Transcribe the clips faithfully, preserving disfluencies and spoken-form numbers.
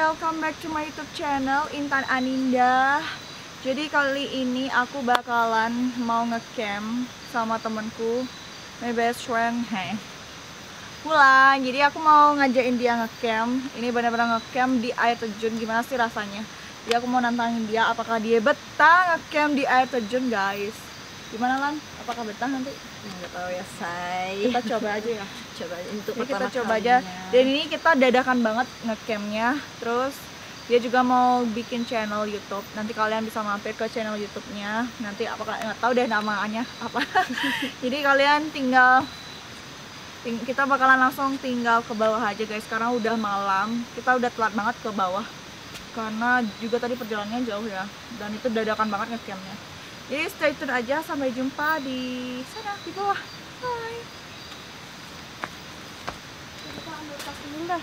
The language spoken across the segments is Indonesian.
welcome back to my YouTube channel Intan Aninda. Jadi kali ini aku bakalan mau ngecamp sama temenku, my best friend, hey. Pulang. Jadi aku mau ngajakin dia ngecamp. Ini benar-benar ngecamp di air terjun. Gimana sih rasanya? Jadi aku mau nantangin dia, apakah dia betah ngecamp di air terjun, guys. Gimana Lan? Apakah betah nanti? Nggak tahu ya, say. Kita coba aja ya. Coba untuk Jadi pertama kita coba kalinya. aja. Dan ini kita dadakan banget ngecampnya. Terus dia juga mau bikin channel YouTube. Nanti kalian bisa mampir ke channel YouTube-nya. Nanti apakah nggak tahu deh namanya apa. Jadi kalian tinggal ting kita bakalan langsung tinggal ke bawah aja, guys. Karena udah malam. Kita udah telat banget ke bawah. Karena juga tadi perjalanannya jauh ya. Dan itu dadakan banget ngecampnya. Jadi stay tune aja, sampai jumpa di sana, di bawah. Bye. Kita ambil tas dulu dah.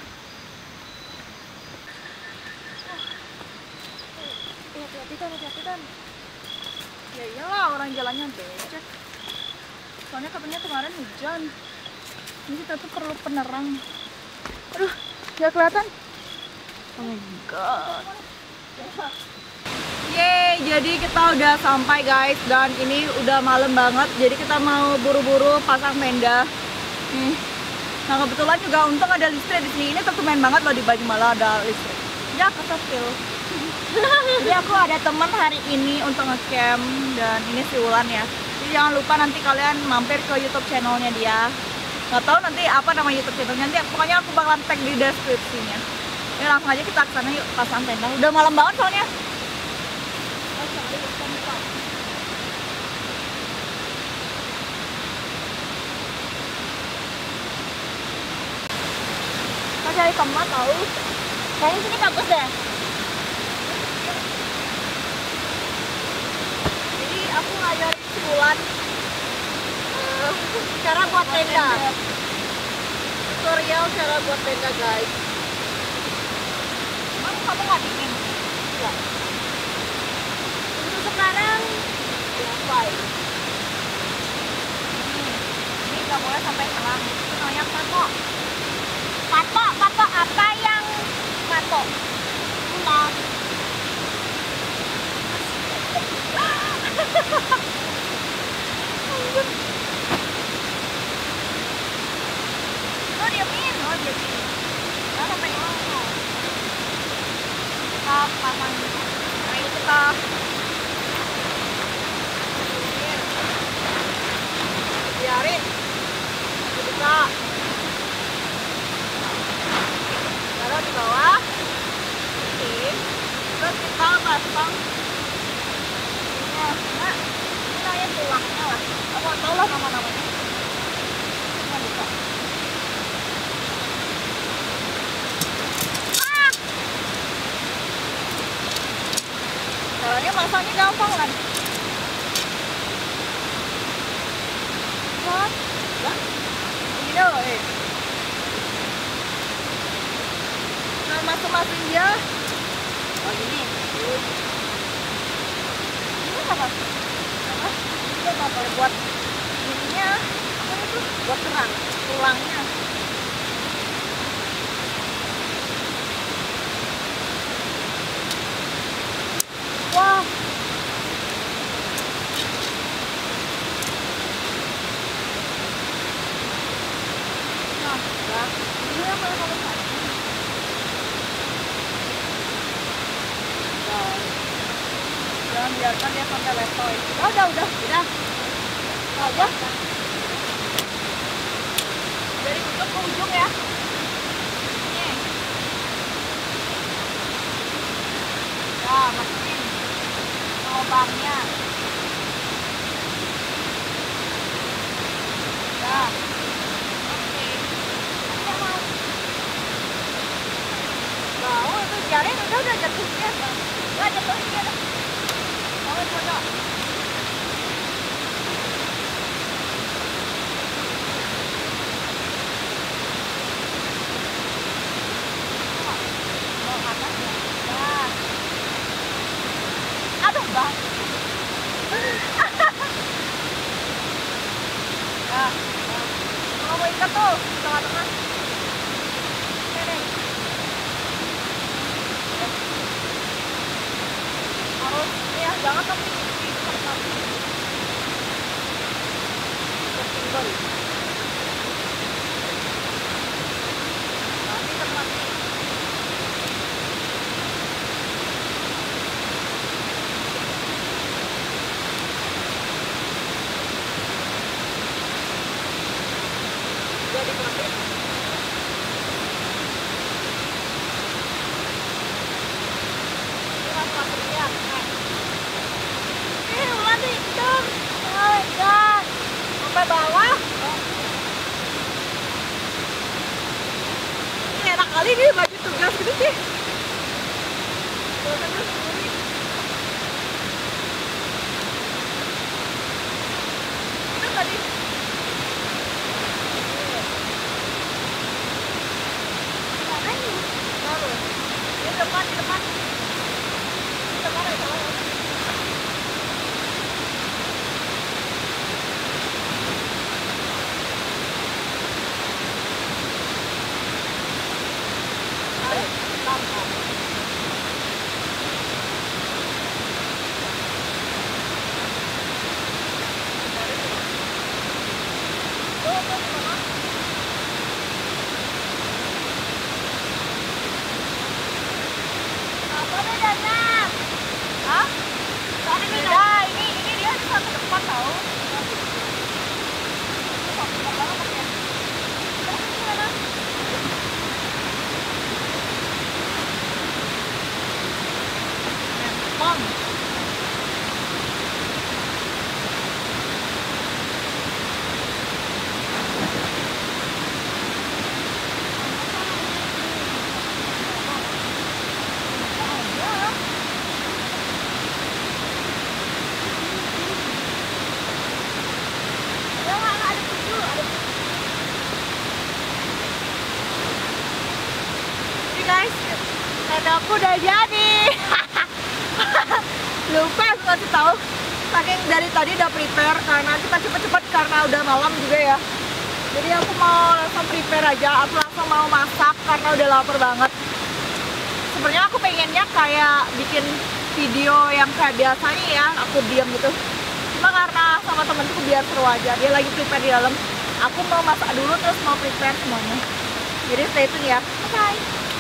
Hati-hati kan, hati-hati kan. Ya iyalah, orang jalannya becek. Soalnya katanya kemarin hujan. Ini kita tuh perlu penerang. Aduh, nggak kelihatan. Oh my god. Yeay, jadi kita udah sampai, guys, dan ini udah malam banget. Jadi kita mau buru-buru pasang tenda. Nih. Nah kebetulan juga untung ada listrik di sini. Ini tertumen banget loh, di Banyumala ada listrik. Ya kesepil. Jadi aku ada teman hari ini untuk ngecamp, dan ini si Ulan ya. Jadi jangan lupa nanti kalian mampir ke YouTube channelnya dia. Nggak tahu nanti apa nama YouTube channelnya. Nanti pokoknya aku bakalan tag di deskripsinya. Ini langsung aja kita kesana yuk, pasang tenda. Udah malam banget soalnya. Mau cari tempat tahu? Kayaknya sini bagus deh. Jadi aku ngajarin si Wulan uh, cara buat tenda. Tutorial cara buat tenda, guys. Emang kamu nggak bikin? Enggak. Untuk sekarang wifi. Ini, ini nggak boleh sampai selang. Itu namanya pato. Pato, pato apa yang pato? Ulang. Oh diamin, oh diamin. Nah sampai ngomong. Kita pasang dulu. Nah ini kita biarin. Kita taruh di bawah. Oke. Terus kita pasang. Nah, nah, ini namanya tulangnya lah. Aku nggak tahu lah nama-namanya. Nggak bisa. Ah! Caranya masangnya gampang kan? Kan? Kan? Ini dong, eh. Nah, masuk-masukin dia. Oh, gini. Ini apa? Apa? Ini apa? Buat ininya, apa itu? Buat terang, tulangnya. Wah. Nah, udah. Ini yang mana kamu cari? Jangan biarkan dia sampai letoy. Oh, udah, udah, udah. Aja. Dari ujung ke ujung ya. Nih. Nah, masukin lubangnya. Nah. Oke. Nah, oh itu jaring udah udah jatuhnya. Udah jatuhnya dah. Oh, itu ada. Oh, atasnya. Nah. Aduh, bang. Nah, kalau mau ikat tuh, tengah-tengah. Ini nih. banget tapi ini tetap mati. Tertinggal. Mati tetap mati. Jadi mati. Eh, ulan hitam. Oh my god. Sampai bawah. Ini enak kali nih baju tugas gitu sih. Tuh, terus sendiri. Itu tadi. Mana ini? Baru. Di depan, di depan. Di depan ada salah. Apa bedanya? Hah? Tadi beda. Ini ini dia di satu depan tahu. Satu depan banget ya. Terus gimana? Mom. Ini guys, tendaku udah jadi. Lupa aku ngasih tahu. Saking dari tadi udah prepare karena kita cepet-cepet karena udah malam juga ya. Jadi aku mau langsung prepare aja. Aku langsung mau masak karena udah lapar banget. Sebenarnya aku pengennya kayak bikin video yang kayak biasanya ya, aku diam gitu. Cuma karena sama temenku biar seru aja. Dia lagi prepare di dalam. Aku mau masak dulu terus mau prepare semuanya. Jadi stay tune ya. Bye.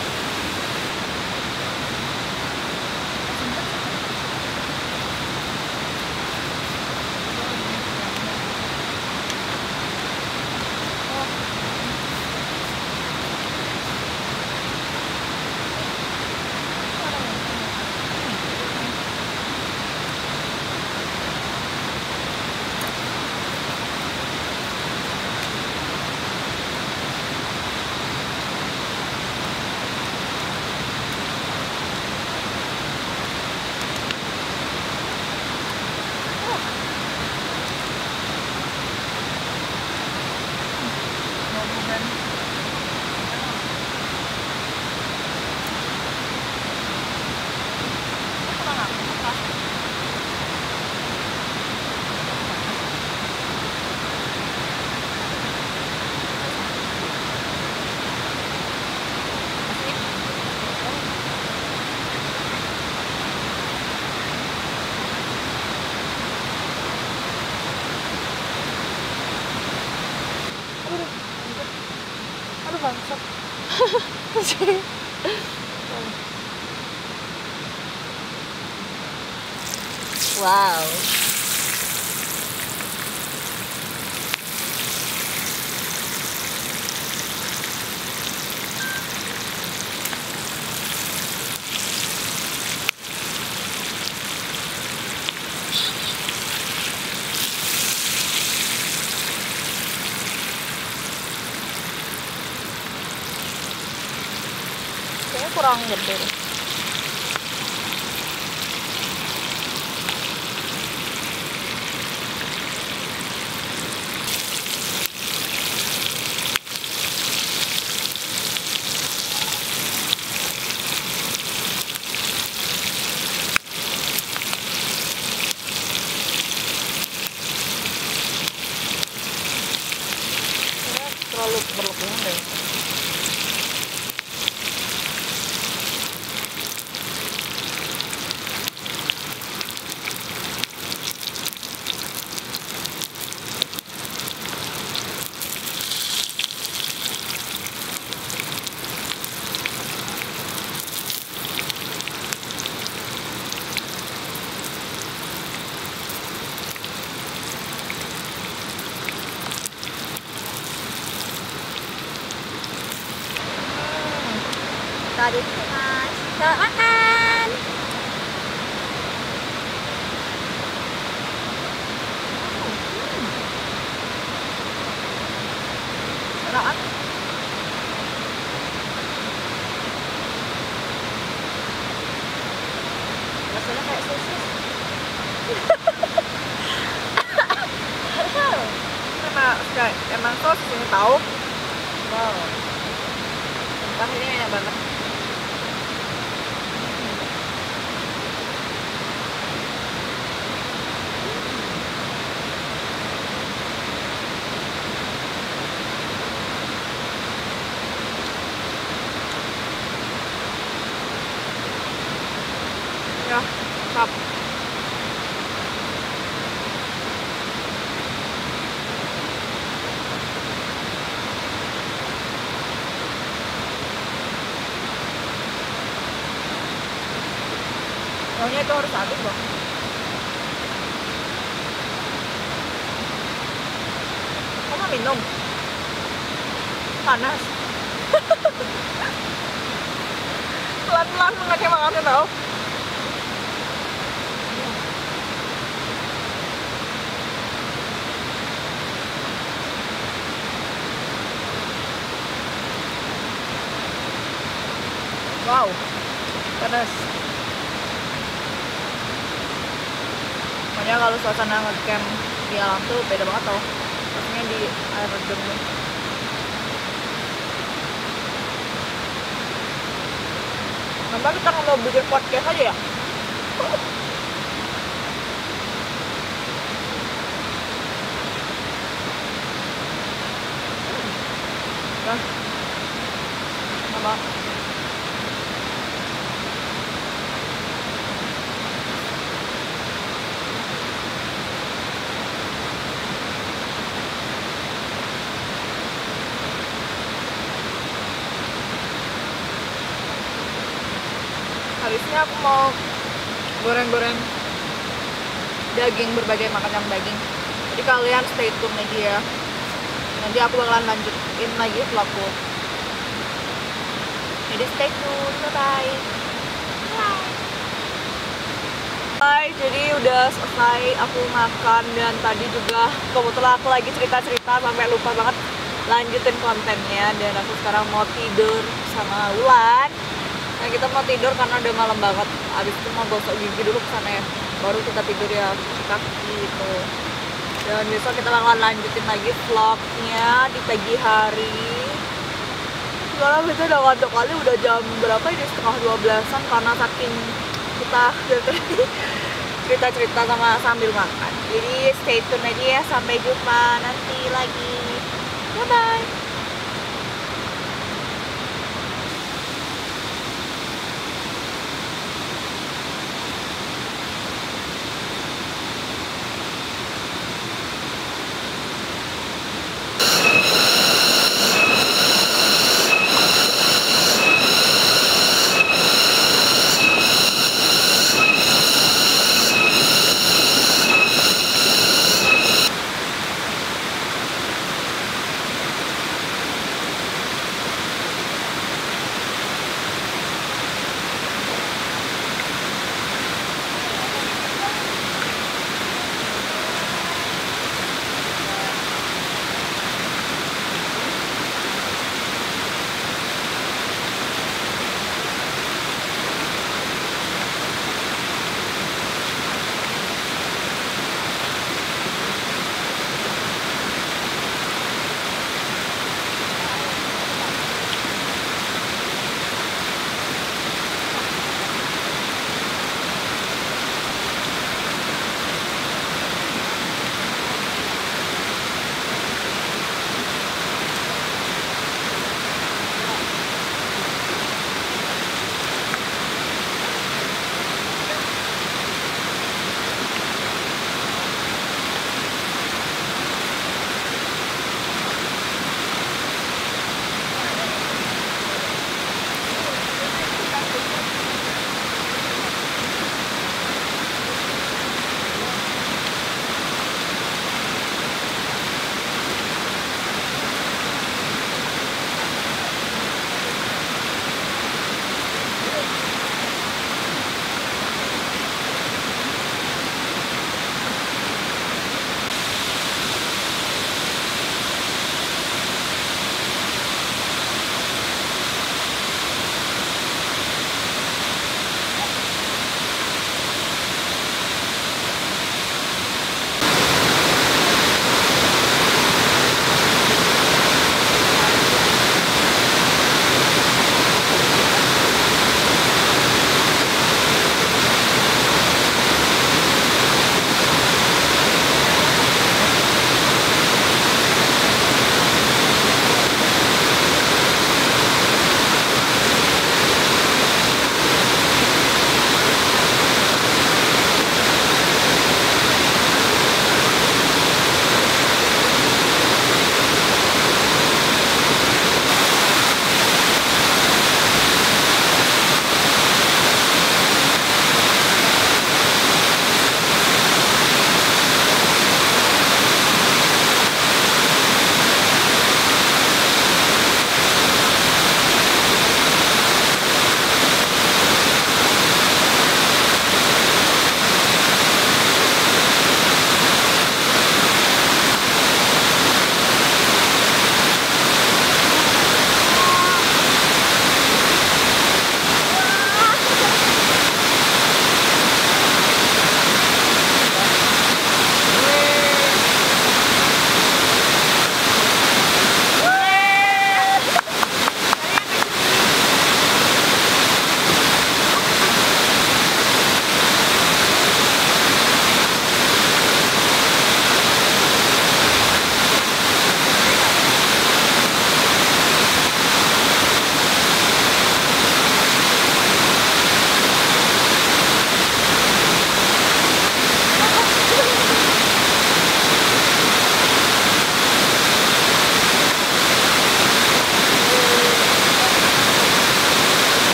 Aduh bangsat. Wow. Kayaknya kurang gede deh. Terlalu berlebihan deh. Tadi itu mas. Selamat makan. Enak kan? Rasanya kayak sosis. Karena kayak emang sosis ini tahu. Wow. Wah, ini enak banget. Ya, mantap. Pokoknya itu harus habis loh. Kamu mau minum? Panas. Pelan-pelan mengakai makannya tau. Wow, panas. Makanya kalau suasana ngecamp di alam tuh beda banget tau. Maksudnya di air terjun nih. Kenapa kita nggak mau bikin podcast aja ya? Nah, apa? Habisnya aku mau goreng-goreng daging, berbagai macam daging. Jadi kalian stay tune aja ya. Nanti aku bakalan lanjutin lagi vlogku. Jadi stay tune, bye-bye. Bye. Hai, jadi udah selesai aku makan dan tadi juga kebetulan aku lagi cerita-cerita sampai lupa banget lanjutin kontennya, dan aku sekarang mau tidur sama Wulan. Nah, kita mau tidur karena udah malam banget. Abis itu mau gosok gigi dulu kesana ya, baru kita tidur ya, cuci kaki gitu. Dan besok kita bakalan lanjutin lagi vlognya di pagi hari. Sekarang kita udah ngantuk kali, udah jam berapa ini, setengah dua belasan, karena saking kita cerita-cerita sama sambil makan. Jadi stay tune aja ya, sampai jumpa nanti lagi. Bye bye.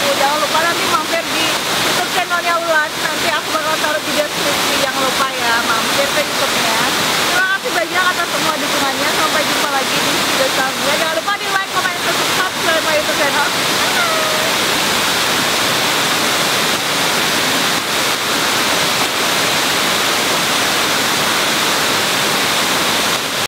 aku. Jangan lupa nanti mampir di YouTube channelnya Ulan. Nanti aku bakal taruh di deskripsi. Jangan lupa ya, mampir ke YouTube-nya. Terima kasih banyak atas semua dukungannya. Sampai jumpa lagi di video selanjutnya. Jangan